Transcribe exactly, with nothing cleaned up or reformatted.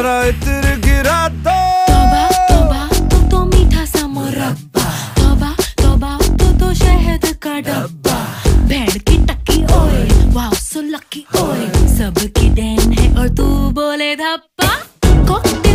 जरा इत्र गिरा दो। तौबा तौबा तो तो मीठा सा मुरब्बा, तौबा तौबा तो तो शहद का डब्बा। भेड़ की टक्की ओए वाओ सो लकी ओए, सबकी देन है और तू बोले धप्पा। कॉकटेल